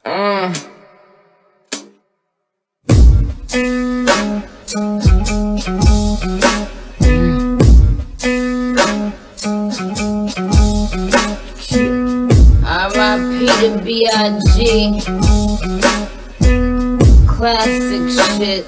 R.I.P. to B.I.G. Classic shit.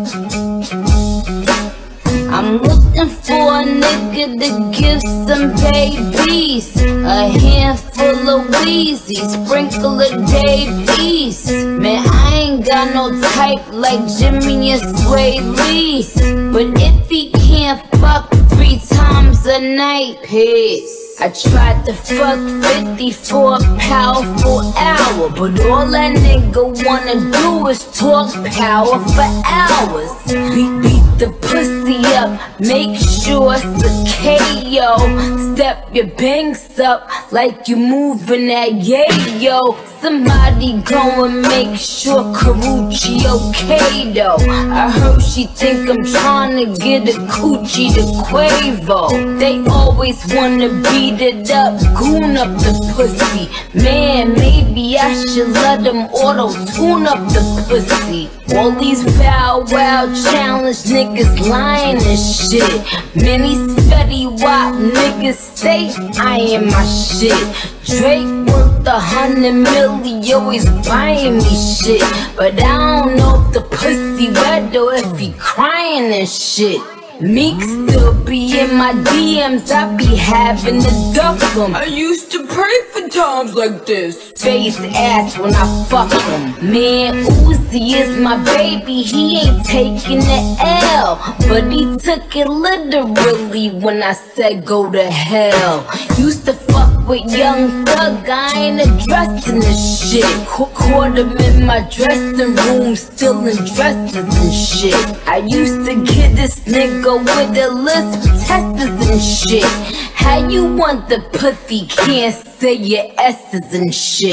I'm looking for a nigga to give some babies, a handful of Wheezy, sprinkle of Davies. Man, I ain't got no type like Jimmy and Sway Lee, but if he can't fuck 3 times a night, peace. I tried to fuck 50 for a powerful hour, but all that nigga wanna do is talk power for hours. Beat the pussy up, make sure it's a KO. Step your bangs up like you moving that yayo. Somebody go and make sure Karrueche okay though. I heard she think I'm trying to get a coochie to Quavo. They always wanna beat it up, goon up the pussy. Man, maybe I should let them auto-tune up the pussy. All these Bow Wow challenge niggas lying and shit. Many Fetty Wap niggas say I am my shit. Drake worth 100 million, always buying me shit. But I don't know if the pussy wet or if he crying and shit. Meek still be in my DMs, I be having to duck them. I used to pray for times like this. Face ass when I fuck him. Man, Uzi is my baby, he ain't taking the L, but he took it literally when I said go to hell. Used to fuck with Young Thug, I ain't addressing this shit. Caught him in my dressing room, stealing dresses and shit. I used to get this nigga with the list of testers and shit. How you want the pussy, can't say your S's and shit.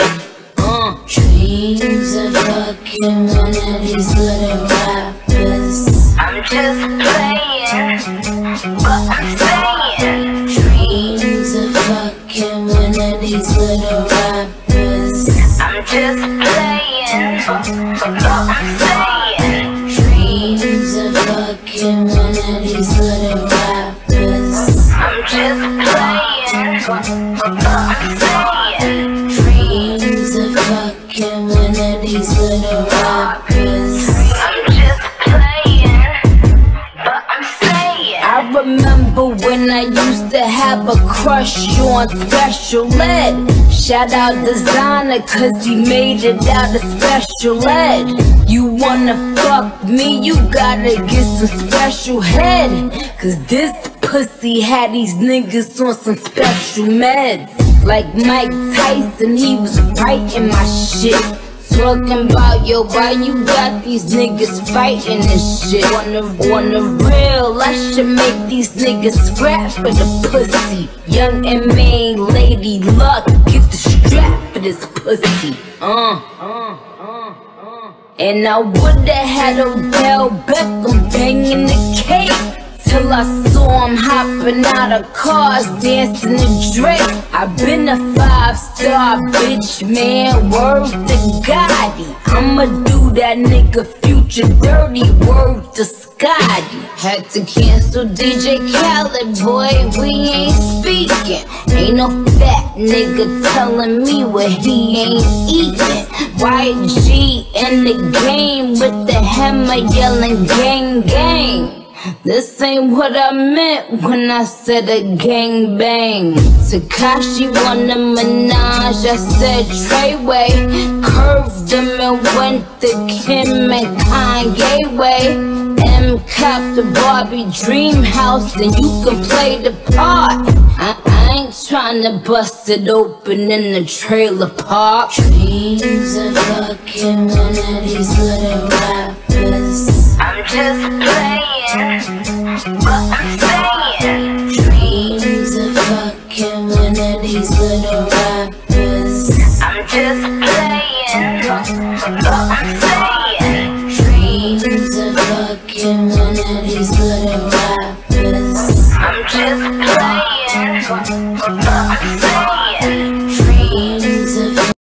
Dreams of fucking one of these little rappers. I'm just playing, but I'm saying. Dreams of fucking one of these little rappers. I'm just playing, but I'm saying. Dreams of fucking one of these little rappers. I'm just playing, but I'm saying. Dreams of fucking one of these little rappers. I'm just playing, but I'm saying. I remember when I used to have a crush on Special Ed. Shout out Designer, cause he made it out of Special Ed. You wanna fuck me, you gotta get some special head, cause this pussy had these niggas on some special meds. Like Mike Tyson, he was writing my shit, talking about, yo, why you got these niggas fighting and shit. On the real, I should make these niggas scrap for the pussy. Young M.A. Lady Luck, get the strap for this pussy. And I would've had Odell Beckham banging the cake, till I saw him hopping out of cars, dancing to Drake. I've been a 5-star bitch, man, word to Gotti. I'ma do that nigga Future dirty, word to Scotty. Had to cancel DJ Khaled, boy, we ain't speaking. Ain't no fat nigga telling me what he ain't eating. YG in the game with the hammer yelling gang gang. This ain't what I meant when I said a gang bang. Tekashi wanna Minaj, I said Treyway. Curved him and went to Kim and Kanye way. M cop the Barbie dream house, then you can play the part. I ain't tryna bust it open in the trailer park. Dreams of fucking one of these little rappers. I'm just playing, but I'm saying. Dreams of fucking one of these little rappers. I'm just playing, but I'm